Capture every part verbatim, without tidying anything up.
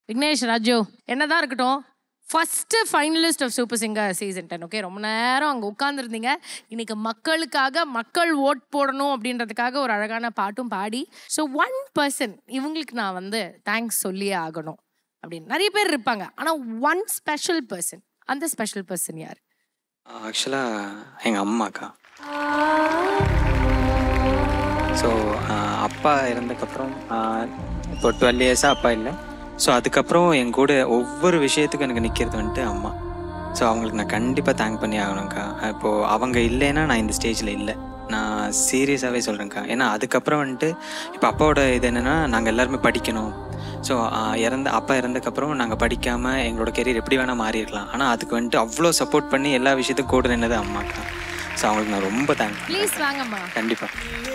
விக்னேஷ், ராஜு என்னதான் இருக்கட்டும், first finalist of super singer season ten. Okay, ரொம்ப நேரம் அங்கே உட்காந்துருந்தீங்க. இன்னைக்கு மக்களுக்காக, மக்கள் ஓட் போடணும் அப்படின்றதுக்காக ஒரு அழகான பாட்டும் பாடி, ஸோ ஒன் பர்சன் இவங்களுக்கு நான் வந்து தேங்க்ஸ் சொல்லியே ஆகணும் அப்படின்னு நிறைய பேர் இருப்பாங்க. ஆனால் ஒன் ஸ்பெஷல் பர்சன், அந்த ஸ்பெஷல் பர்சன் யார்? ஆக்சுவலாக எங்கள் அம்மாக்கா. ஸோ அப்பா இறந்ததுக்கப்புறம் இப்போ டுவெல் இயர்ஸாக அப்பா இல்லை. ஸோ அதுக்கப்புறம் என் கூட ஒவ்வொரு விஷயத்துக்கும் எனக்கு நிற்கிறது வந்துட்டு அம்மா. ஸோ அவங்களுக்கு நான் கண்டிப்பாக தேங்க் பண்ணி ஆகணும்க்கா. இப்போது அவங்க இல்லைன்னா நான் இந்த ஸ்டேஜில் இல்லை, நான் சீரியஸாகவே சொல்கிறேன்க்கா. ஏன்னா அதுக்கப்புறம் வந்துட்டு இப்போ அப்பாவோட இது என்னென்னா, நாங்கள் எல்லாருமே படிக்கணும். ஸோ இறந்த அப்பா இறந்ததுக்கப்புறம் நாங்கள் படிக்காமல் எங்களோட கெரியர் எப்படி வேணால் மாறிடலாம். ஆனால் அதுக்கு வந்துட்டு அவ்வளோ சப்போர்ட் பண்ணி எல்லா விஷயத்துக்கும் கூட நின்னது அம்மாக்கா. ஸோ அவங்களுக்கு நான் ரொம்ப தேங்க்ஸ். ப்ளீஸ் வாங்கம்மா. கண்டிப்பாக.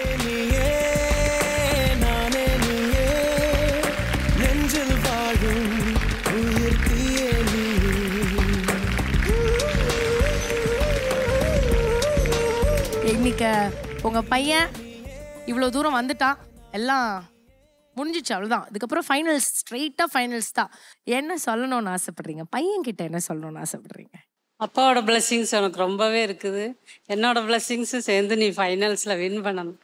இன்னைக்கு உங்கள் பையன் இவ்வளோ தூரம் வந்துட்டான், எல்லாம் முடிஞ்சிச்சு, அவ்வளோதான். அதுக்கப்புறம் ஃபைனல்ஸ், ஸ்ட்ரெயிட்டாக ஃபைனல்ஸ் தான். என்ன சொல்லணும்னு ஆசைப்படுறீங்க? பையன் கிட்ட என்ன சொல்லணும்னு ஆசைப்படுறீங்க? அப்பாவோட பிளெஸிங்ஸ் உனக்கு ரொம்பவே இருக்குது. என்னோட பிளெஸிங்ஸும் சேர்ந்து நீ ஃபைனல்ஸில் வின் பண்ணணும்.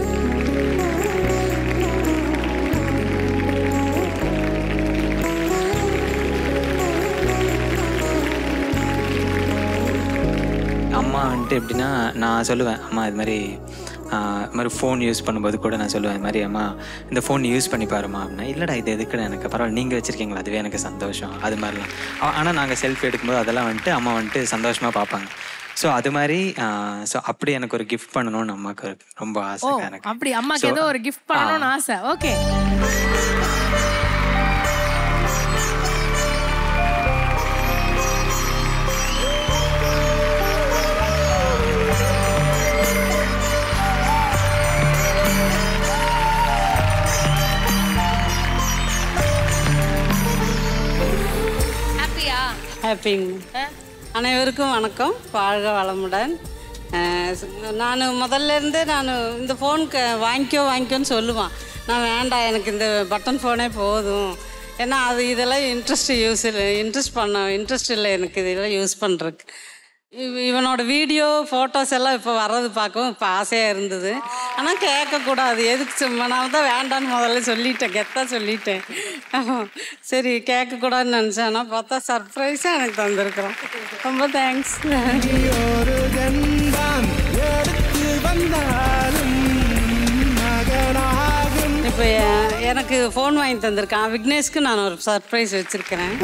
அம்மா வந்துட்டு எப்படின்னா, நான் சொல்லுவேன் அம்மா இது மாதிரி இது மாதிரி ஃபோன் யூஸ் பண்ணும்போது கூட நான் சொல்லுவேன், இது மாதிரி அம்மா இந்த ஃபோன் யூஸ் பண்ணி பாருமா அப்படின்னா, இல்லைடா இது எதுக்குன்னு, எனக்கு பரவாயில்ல நீங்கள் வச்சுருக்கீங்களா, அதுவே எனக்கு சந்தோஷம், அது மாதிரிலாம். ஆனால் நாங்கள் செல்ஃபி எடுக்கும்போது அதெல்லாம் வந்துட்டு அம்மா வந்துட்டு சந்தோஷமாக பார்ப்பாங்க. ஸோ அது மாதிரி ஸோ அப்படி எனக்கு ஒரு கிஃப்ட் பண்ணணும்னு அம்மாவுக்கு ரொம்ப ஆசை எனக்கு. அப்படி அம்மாக்கு ஏதோ ஒரு கிஃப்ட் பண்ணணும்னு ஆசை. ஓகே, ஹாப்பிங்க. அனைவருக்கும் வணக்கம், வாழ்க வளமுடன். நான் முதல்ல இருந்தே நான் இந்த ஃபோன் வாங்கிக்கோ வாங்கிக்கோன்னு சொல்லுவான். நான் வேண்டாம், எனக்கு இந்த பட்டன் ஃபோனே போதும், ஏன்னா அது இதெல்லாம் இன்ட்ரெஸ்ட் யூஸ் இல்லை, இன்ட்ரெஸ்ட் பண்ண இன்ட்ரெஸ்ட் இல்லை எனக்கு இதெல்லாம் யூஸ் பண்ணுறதுக்கு. இவனோட வீடியோ ஃபோட்டோஸ் எல்லாம் இப்போ வர்றது பார்க்கவும் இப்போ ஆசையாக இருந்தது. ஆனால் கேட்கக்கூடாது, எதுக்கு சும்மா நான் தான் வேண்டான்னு முதல்ல சொல்லிட்டேன், கெத்தாக சொல்லிட்டேன். சரி கேட்கக்கூடாதுன்னு நினச்சேன், ஆனால் பார்த்தா சர்ப்ரைஸாக எனக்கு தந்திருக்கிறோம். ரொம்ப தேங்க்ஸ். இப்போ எனக்கு ஃபோன் வாங்கி தந்திருக்கான் விக்னேஷ்க்கு, நான் ஒரு சர்ப்ரைஸ் வச்சுருக்கிறேன்.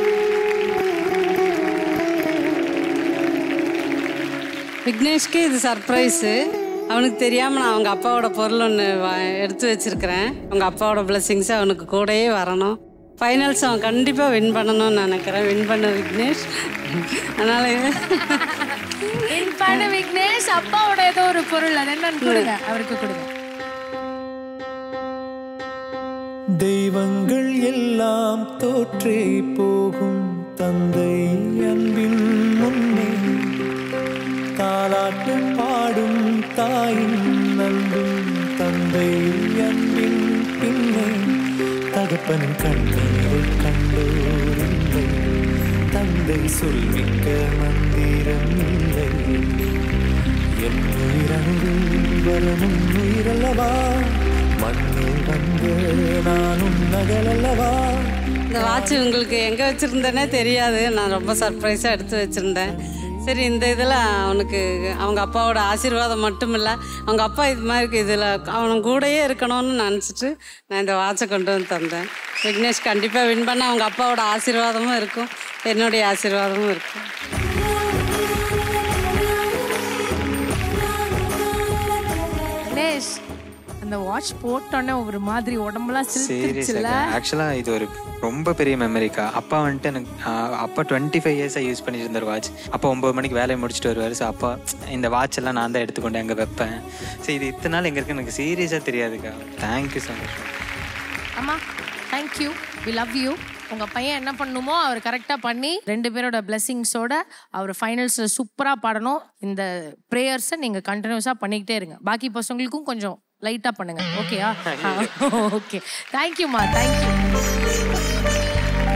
விக்னேஷ்க்கு இது சர்ப்ரைஸு, அவனுக்கு தெரியாமல் நான் அவங்க அப்பாவோட பொருள் ஒன்று எடுத்து வச்சுருக்கிறேன். அவங்க அப்பாவோட பிளெஸிங்ஸ் அவனுக்கு கூடயே வரணும். ஃபைனல்ஸ் அவன் கண்டிப்பாக வின் பண்ணணும்னு நினைக்கிறேன். வின் பண்ண விக்னேஷ், அதனால் வின் பண்ண விக்னேஷ். அப்பாவோட ஏதோ ஒரு பொருள், அது என்னன்னு கொடுங்க, அவருக்கு கொடுங்க. தெய்வங்கள் எல்லாம் தோற்றே போகும் தந்தை அன்பின் முன்னே, தாலாட்டு பாடும் தாயின் அன்பும் தந்தை அன்பின் பின்னே, தகப்பனின் கண்ணீரை கண்டோரில்லை, தந்தை சொல்மிக்க மந்திரம் இல்லை, என் உயிரங்கு வரணும் உயிரல்லவா, மண்ணில் வந்து நானும் நகலல்லவா. இந்த வாட்ச் உங்களுக்கு எங்கே வச்சுருந்தேனே தெரியாது, நான் ரொம்ப சர்ப்ரைஸாக எடுத்து வச்சுருந்தேன். சரி, இந்த இதில் அவனுக்கு அவங்க அப்பாவோட ஆசீர்வாதம் மட்டும் இல்லை, அவங்க அப்பா இது மாதிரி இதில் அவன் கூடயே இருக்கணும்னு நினச்சிட்டு நான் இந்த வாட்சை கொண்டு வந்து தந்தேன். விக்னேஷ் கண்டிப்பாக வின் பண்ண அவங்க அப்பாவோட ஆசீர்வாதமும் இருக்கும், என்னுடைய ஆசீர்வாதமும் இருக்கும். விக்னேஷ், அந்த வாட்ச் போட்டோன்னே ஒரு மாதிரி உடம்புலாம் சிரிச்சிருச்சுல. ஆக்சுவலாக இது ஒரு ரொம்ப பெரிய மெமரிக்கா. அப்பா வந்துட்டு எனக்கு அப்பா டுவெண்ட்டி ஃபைவ் இயர்ஸாக யூஸ் பண்ணிட்டு இருந்தார் வாட்ச். அப்போ ஒம்பது மணிக்கு வேலையை முடிச்சுட்டு வருவார். ஸோ அப்பா இந்த வாட்ச் எல்லாம் நான் தான் எடுத்துக்கொண்டு அங்கே வைப்பேன். ஸோ இது இத்தனை நாள் எங்கே இருக்கு எனக்கு சீரியஸாக தெரியாதுக்கா. Thank you so much. அம்மா தேங்க்யூ, வி லவ் யூ. உங்கள் பையன் என்ன பண்ணணுமோ அவர் கரெக்டாக பண்ணி ரெண்டு பேரோட பிளெஸிங்ஸோட அவர் ஃபைனல்ஸில் சூப்பராக பாடணும். இந்த ப்ரேயர்ஸை நீங்கள் கண்டினியூஸாக பண்ணிக்கிட்டே இருங்க. பாக்கி பசங்களுக்கும் கொஞ்சம் லைட்டாக பண்ணுங்க. ஓகேயா? ஓகே, தேங்க்யூம்மா, தேங்க்யூ.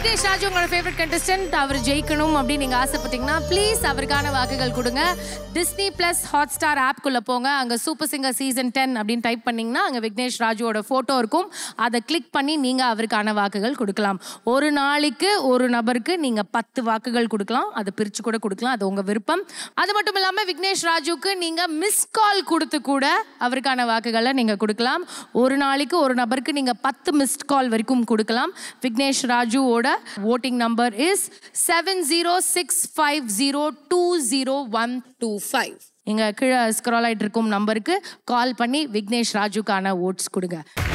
விக்னேஷ் ராஜு உங்களோட ஃபேவரட் கண்டஸ்டன்ட். அவர் ஜெயிக்கணும் அப்படின்னு நீங்க ஆசைப்பட்டீங்கன்னா ப்ளீஸ் அவருக்கான வாக்குகள் கொடுங்க. டிஸ்னி பிளஸ் ஹாட் ஸ்டார் ஆப்குள்ள போங்க. அங்க சூப்பர் சிங்கர் சீசன் டென் அப்படின்னு டைப் பண்ணீங்கன்னா அங்க விக்னேஷ் ராஜுவோட போட்டோ இருக்கும். அதை கிளிக் பண்ணி நீங்க அவருக்கான வாக்குகள் கொடுக்கலாம். ஒரு நாளைக்கு ஒரு நபருக்கு நீங்க பத்து வாக்குகள் கொடுக்கலாம். அதை பிரிச்சு கூட கொடுக்கலாம். அது உங்க விருப்பம். அது மட்டும் இல்லாம விக்னேஷ் ராஜுக்கு நீங்க மிஸ் கால் கொடுத்து கூட அவருக்கான வாக்குகளை நீங்க கொடுக்கலாம். ஒரு நாளைக்கு ஒரு நபருக்கு நீங்க பத்து மிஸ்ட் கால் வரைக்கும் கொடுக்கலாம். Vignesh ராஜுவோட voting number is seven zero six five zero two zero one two five. இங்க கீழே ஸ்க்ரால் ஆயிட்டு இருக்கும் நம்பருக்கு கால் பண்ணி விக்னேஷ் ராஜுக்கான ஓட்ஸ் கொடுங்க.